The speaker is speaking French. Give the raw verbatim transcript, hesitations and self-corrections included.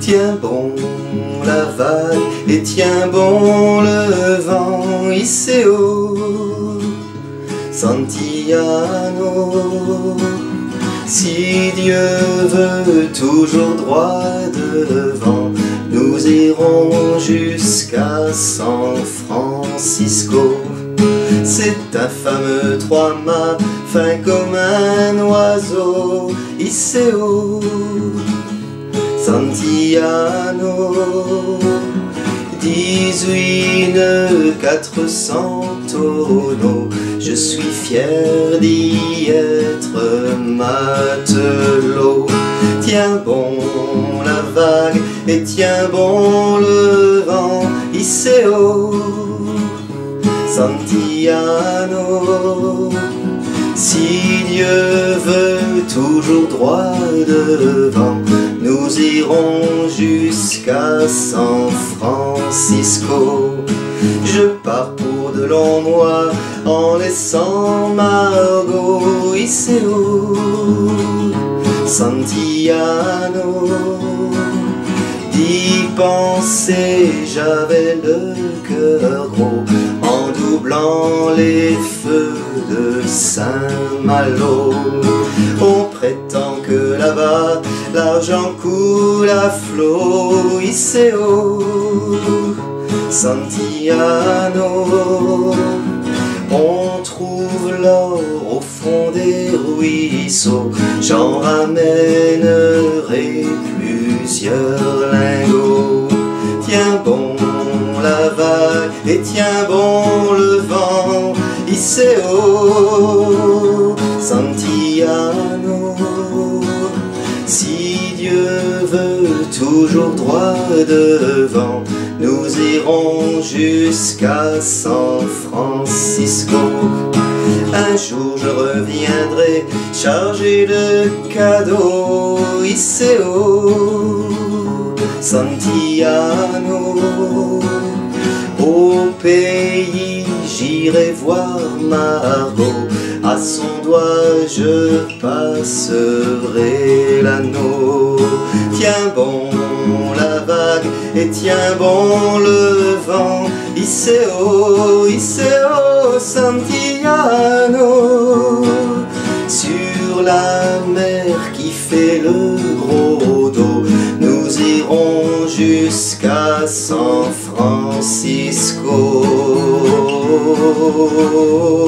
Tiens bon la vague et tiens bon le vent, Iseo, Santillano. Si Dieu veut toujours droit devant, nous irons jusqu'à San Francisco. C'est un fameux trois-mâts, fin comme un oiseau, Iseo, Santillano. Dix-huit nœuds, quatre cents tonneaux, je suis fier d'y être matelot. Tiens bon la vague et tiens bon le vent, Iseo, Santillano. Si Dieu veut toujours droit devant, nous irons jusqu'à San Francisco. Je pars pour de longs mois en laissant Margot, Iseo, Santillano. D'y penser, j'avais le cœur gros en doublant les feux de Saint-Malo. On prétend que là-bas l'argent coule à flot, Iseo, Santillano. On trouve l'or au fond des ruisseaux, j'en ramènerai plusieurs lingots. Tiens bon la vague et tiens bon le vent, Iseo, Santillano. Si Dieu veut toujours droit devant, nous irons jusqu'à San Francisco. Un jour je reviendrai chargé de cadeaux, Iseo, Santillano. Au pays j'irai voir Margot, à son doigt je passerai l'anneau. Tiens bon la vague et tiens bon le vent, Iseo, Iseo, Santillano. Sur la mer qui fait le gros dos, nous irons jusqu'à San Francisco.